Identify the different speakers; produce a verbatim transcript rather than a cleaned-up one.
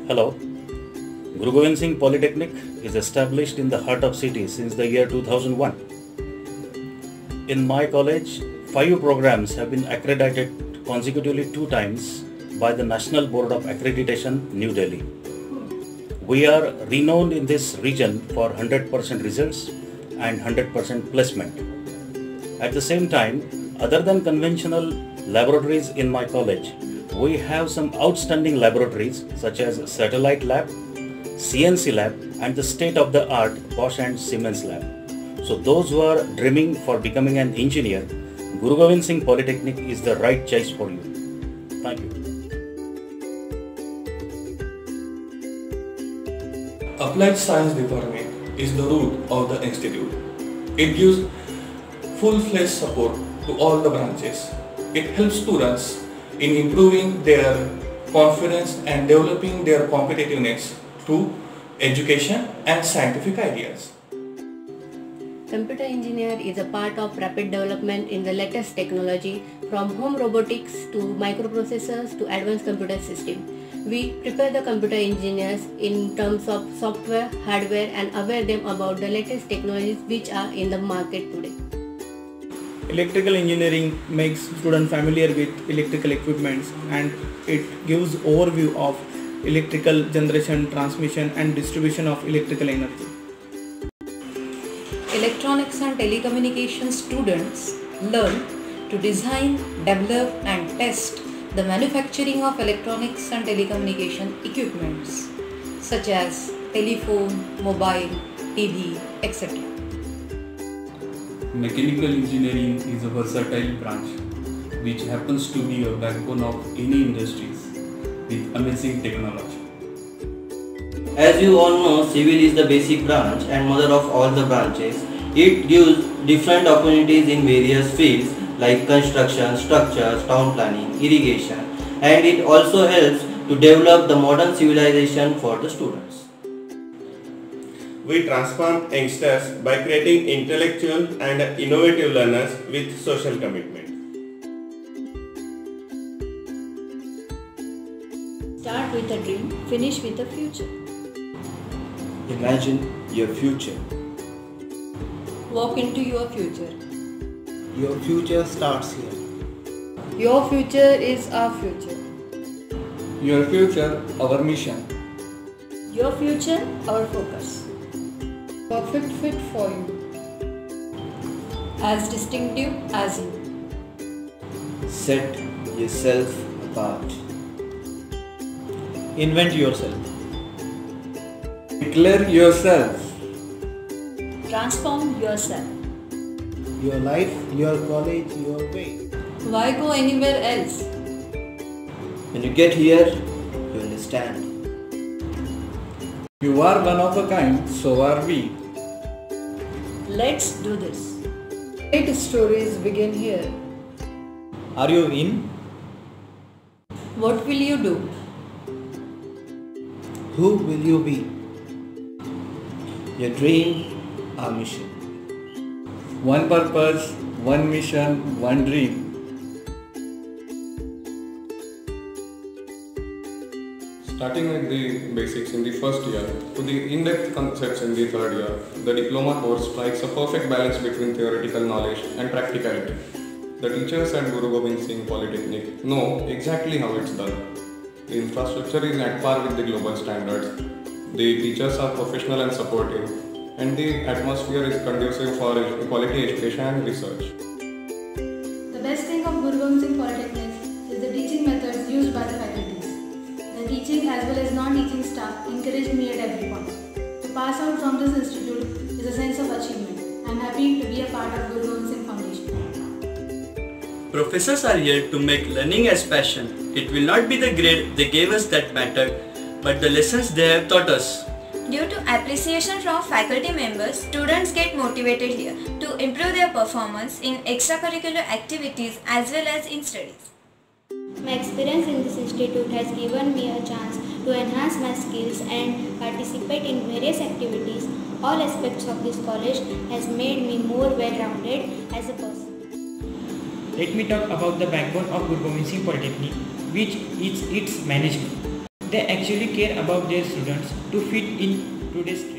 Speaker 1: Hello. Guru Gobind Singh Polytechnic is established in the heart of city since the year two thousand one. In my college, five programs have been accredited consecutively two times by the National Board of Accreditation, New Delhi. We are renowned in this region for one hundred percent results and one hundred percent placement. At the same time, other than conventional laboratories in my college, we have some outstanding laboratories such as Satellite Lab, C N C Lab and the state-of-the-art Bosch and Siemens Lab. So those who are dreaming for becoming an engineer, Guru Gobind Singh Polytechnic is the right choice for you. Thank you.
Speaker 2: Applied Science Department is the root of the institute. It gives full-fledged support to all the branches. It helps students in improving their confidence and developing their competitiveness through education and scientific ideas.
Speaker 3: Computer engineer is a part of rapid development in the latest technology, from home robotics to microprocessors to advanced computer systems. We prepare the computer engineers in terms of software, hardware and aware them about the latest technologies which are in the market today.
Speaker 4: Electrical engineering makes students familiar with electrical equipments and it gives overview of electrical generation, transmission and distribution of electrical energy.
Speaker 5: Electronics and telecommunication students learn to design, develop and test the manufacturing of electronics and telecommunication equipments such as telephone, mobile, T V, et cetera.
Speaker 6: Mechanical engineering is a versatile branch which happens to be a backbone of any industries with amazing technology.
Speaker 7: As you all know, civil is the basic branch and mother of all the branches. It gives different opportunities in various fields like construction, structures, town planning, irrigation, and it also helps to develop the modern civilization for the students.
Speaker 8: We transform youngsters by creating intellectual and innovative learners with social commitment.
Speaker 9: Start with a dream, finish with a future.
Speaker 10: Imagine your future.
Speaker 5: Walk into your future.
Speaker 10: Your future starts here.
Speaker 3: Your future is our future.
Speaker 6: Your future, our mission.
Speaker 9: Your future, our focus.
Speaker 3: Perfect fit for you.
Speaker 5: As distinctive as you.
Speaker 10: Set yourself apart.
Speaker 4: Invent yourself.
Speaker 6: Declare yourself.
Speaker 9: Transform yourself.
Speaker 10: Your life, your college, your way.
Speaker 5: Why go anywhere else?
Speaker 10: When you get here, you understand.
Speaker 6: You are one of a kind, so are we.
Speaker 9: Let's do this.
Speaker 3: Great stories begin here.
Speaker 4: Are you in?
Speaker 5: What will you do?
Speaker 10: Who will you be? Your dream, our mission.
Speaker 6: One purpose, one mission, one dream.
Speaker 2: Starting with the basics in the first year to the in-depth concepts in the third year, the diploma course strikes a perfect balance between theoretical knowledge and practicality. The teachers at Guru Gobind Singh Polytechnic know exactly how it's done. The infrastructure is at par with the global standards. The teachers are professional and supportive, and the atmosphere is conducive for quality education and research.
Speaker 11: The best thing of Guru Gobind Singh Polytechnic is the teaching methods used by the faculties. The teaching as well as non-teaching staff encouraged me at every point. To pass out from this institute is a sense of achievement. I am happy to be a part of Guru Gobind Singh Foundation.
Speaker 12: Professors are here to make learning as passion. It will not be the grade they gave us that mattered, but the lessons they have taught us.
Speaker 13: Due to appreciation from faculty members, students get motivated here to improve their performance in extracurricular activities as well as in studies.
Speaker 14: My experience in this institute has given me a chance to enhance my skills and participate in various activities. All aspects of this college has made me more well-rounded as a person.
Speaker 15: Let me talk about the backbone of Guru Gobind Singh Polytechnic, which is its management. They actually care about their students to fit in today's